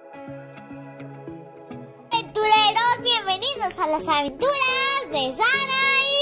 Aventureros, bienvenidos a las aventuras de Sara y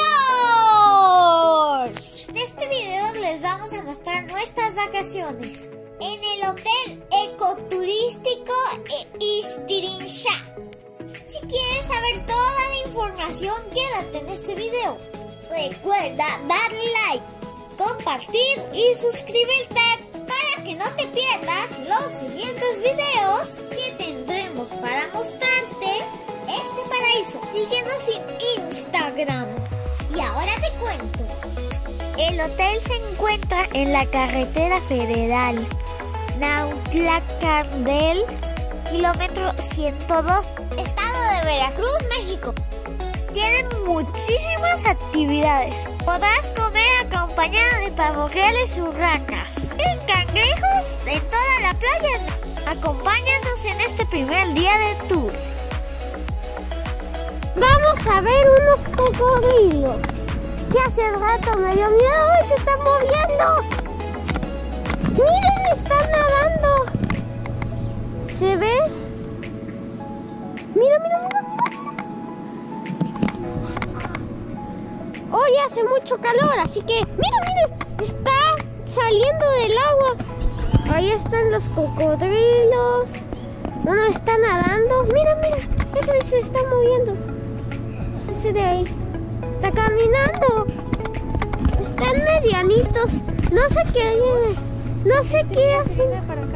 George. En este video les vamos a mostrar nuestras vacaciones en el hotel ecoturístico Istirinsha. Si quieres saber toda la información, quédate en este video. Recuerda darle like, compartir y suscribirte para que no te pierdas los siguientes videos que tendremos para mostrarte este paraíso. Síguenos en Instagram. Y ahora te cuento. El hotel se encuentra en la carretera federal Nautla-Cardel, kilómetro 102, estado de Veracruz, México. Tienen muchísimas actividades. Podrás comer acompañado de pavos reales y urracas y cangrejos en toda la playa. Acompáñanos en este primer día de tour. Vamos a ver unos cocodrilos que hace rato me dio miedo y se están moviendo. Miren, están nadando. ¿Se ve? Mira, mira, mira, mira. Hoy hace mucho calor, así que... ¡Mira, mira! Está saliendo del agua. Ahí están los cocodrilos. Uno está nadando. Mira, mira. Ese se está moviendo. Ese de ahí. Está caminando. Están medianitos. No sé qué... No sé qué hacen.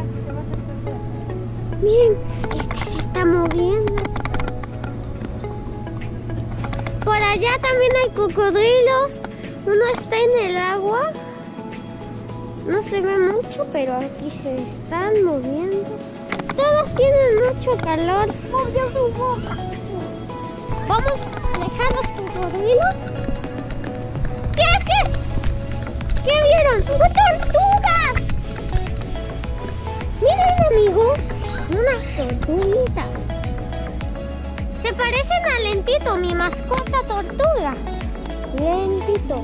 Miren, este se está moviendo. Por allá también hay cocodrilos. Uno está en el agua. No se ve mucho, pero aquí se están moviendo. Todos tienen mucho calor. Movió su boca. Vamos a dejar los cocodrilos. ¿Qué? ¿Qué vieron? ¡Tortugas! Miren, amigos, unas tortuguitas. Se parecen a Lentito, mi mascota tortuga. Lentito.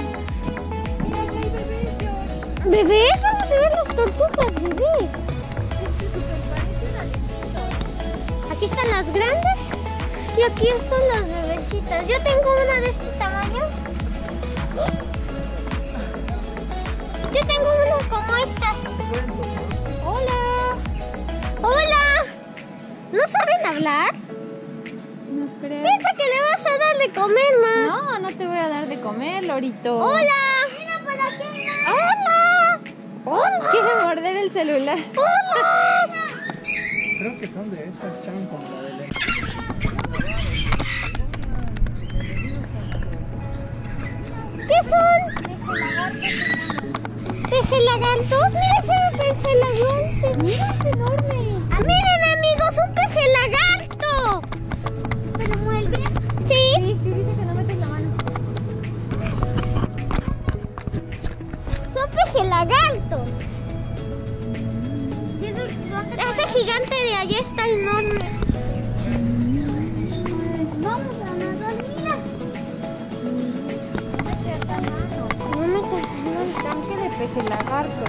¿Bebés? Vamos a ver las tortugas, bebés. Aquí están las grandes y aquí están las bebecitas. Yo tengo una de este tamaño. Yo tengo una como estas. Hola. Hola. ¿No saben hablar? No creo. Piensa que le vas a dar de comer, ma. No, no te voy a dar de comer, lorito. ¡Hola! ¡Mira por aquí! ¡Hola! ¡Hola! Quiere morder el celular. ¡Hola! Creo que son de esas, chan, como la de lente. ¿Qué son? ¿Peje lagartos? Mira ese peje lagarto. Mira, es enorme. Miren, amigos, un peje lagarto. ¿Pero muerde? Sí. Sí, dice que no metes la mano. Son peje lagartos. Ese gigante de allá está enorme. Vamos a nadar, mira. No metas El tanque de peje lagarto.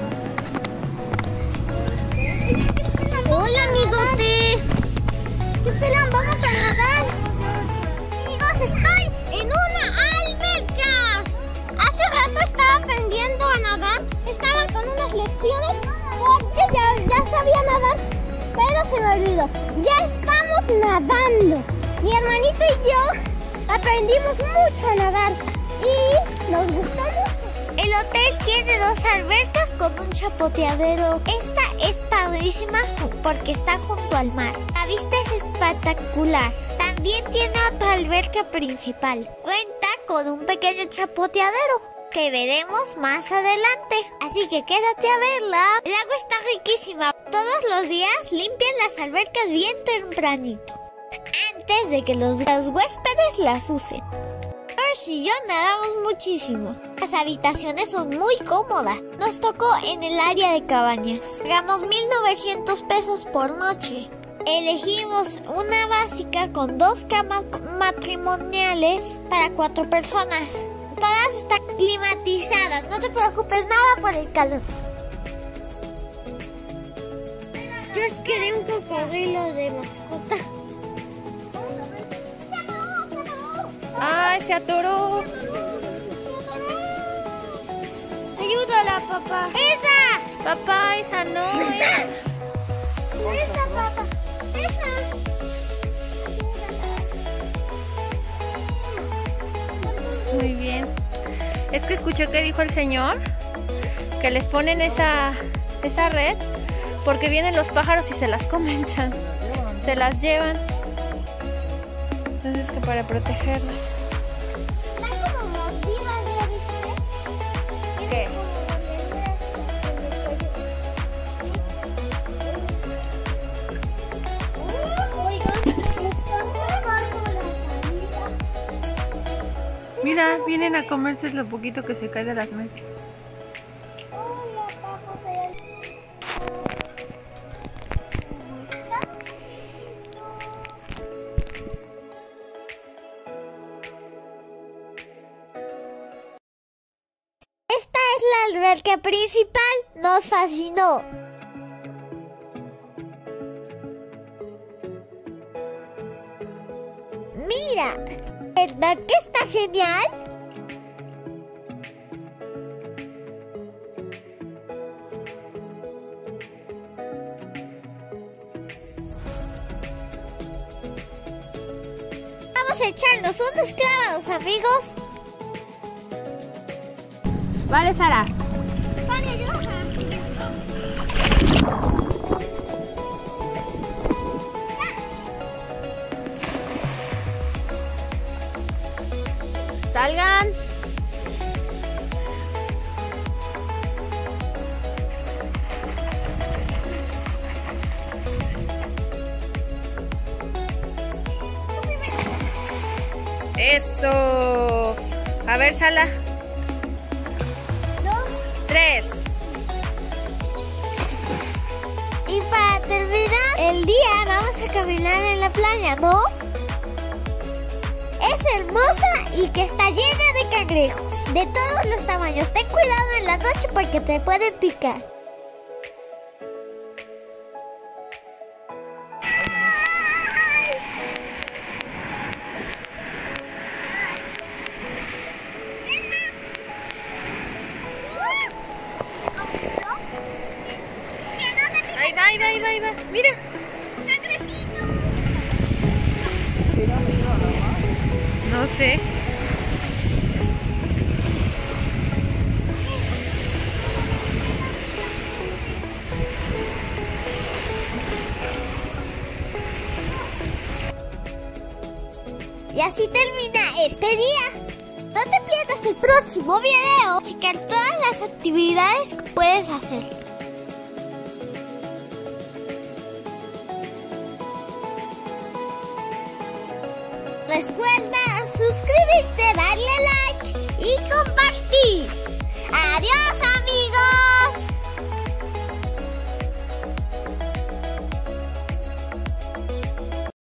Hola, amigote. ¿Qué esperan? Vamos a nadar. Amigos, estoy en una alberca. Hace rato estaba aprendiendo a nadar. Estaba con unas lecciones porque ya sabía nadar, pero se me olvidó. Ya estamos nadando. Mi hermanito y yo aprendimos mucho a nadar y nos gustó mucho. El hotel tiene dos albercas con un chapoteadero. Esta es padrísima porque está junto al mar. La vista es espectacular. También tiene otra alberca principal. Cuenta con un pequeño chapoteadero que veremos más adelante. Así que quédate a verla. El agua está riquísima. Todos los días limpian las albercas bien tempranito, antes de que los huéspedes las usen. George y yo nadamos muchísimo. Las habitaciones son muy cómodas. Nos tocó en el área de cabañas. Pagamos 1,900 pesos por noche. Elegimos una básica con 2 camas matrimoniales para 4 personas. Todas están climatizadas. No te preocupes nada por el calor. Yo quería un cocodrilo de mascota. ¡Ay, se atoró! Ayúdala, papá. ¡Esa! Papá, esa no. ¡Esa, papá! ¡Esa! Muy bien. Es que escuché que dijo el señor que les ponen esa red porque vienen los pájaros y se las comen, Chan. Se las llevan. Entonces que para protegerlas. Están como mordidas, ¿ya viste? ¿Qué? Mira, vienen a comerse lo poquito que se cae de las mesas. Esta es la alberca principal, nos fascinó. Mira, ¿verdad que está genial? Vamos a echarnos unos clavados, amigos. Vale, Sara. Vale, yo. Salgan. Eso. A ver, Sala. 3. Y para terminar el día vamos a caminar en la playa, ¿no? Es hermosa y que está llena de cangrejos, de todos los tamaños. Ten cuidado en la noche porque te pueden picar. Ahí va. Mira. No sé. Y así termina este día. No te pierdas el próximo video. Checar todas las actividades que puedes hacer. Recuerda suscribirte, darle like y compartir.